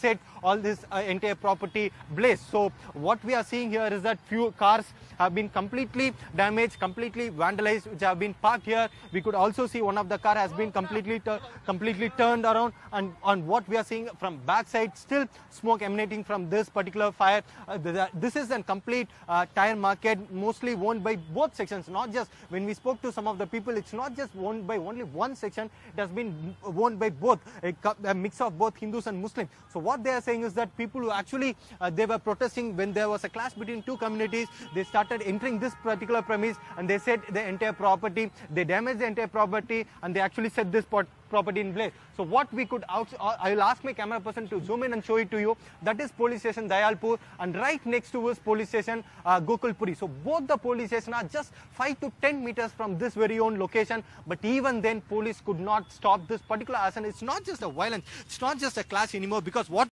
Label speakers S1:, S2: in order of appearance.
S1: set all this entire property blaze. So what we are seeing here is that few cars have been completely damaged, completely vandalized, which have been parked here. We could also see one of the car has been completely turned around, and on what we are seeing from backside, still smoke emanating from this particular fire. This is a complete tire market, mostly owned by both sections. Not just, when we spoke to some of the people, it's not just owned by only one section, it has been owned by both, a mix of both Hindus and Muslims. So what they are saying is that people who actually they were protesting when there was a clash between two communities, they started entering this particular premise and they set the entire property, they damaged the entire property, and they actually set this property in blaze. So what we could I will ask my camera person to zoom in and show it to you. That is police station Dayalpur, and right next to us police station Gokulpuri. So both the police stations are just 5 to 10 meters from this very own location, but even then police could not stop this particular arson. It's not just a violence, it's not just a clash anymore, because what